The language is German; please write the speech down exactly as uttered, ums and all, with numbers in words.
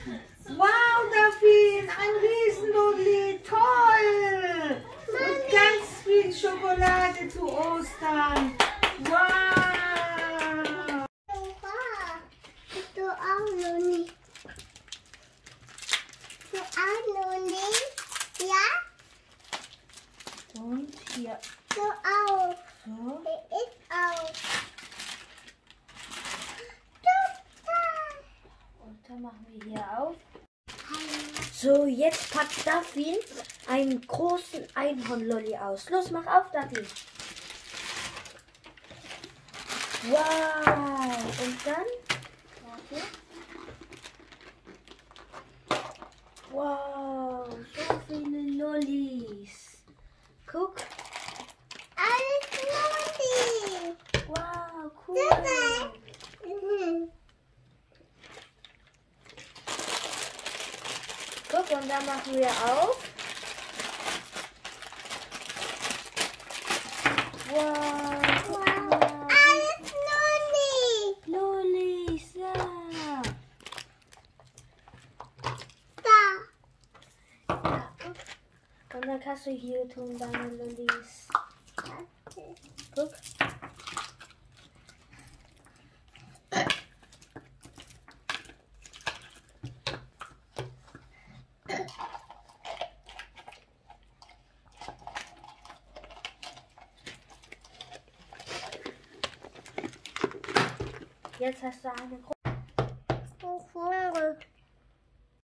Wow, Daphine, ein Riesenlolli, toll! Und ganz viel Schokolade zu Ostern. Wow! Du auch noch nicht. Du auch noch nicht? Ja? Und hier. Du auch. So. Ich auch. Und dann machen wir hier auf. So, jetzt packt Daphine einen großen Einhornlolli aus. Los, mach auf, Daphine. Wow. Und dann? Warte. Wow, so viele Lollis. Guck. Alles Lolli. Wow, cool. Super. Mhm. Guck, und dann machen wir auf. Wow. Wow. Alles Lolli. Lollis, ja. Da. Ja, guck. Und dann kannst du hier tun deine Lollis. Guck. Jetzt hast du eine große.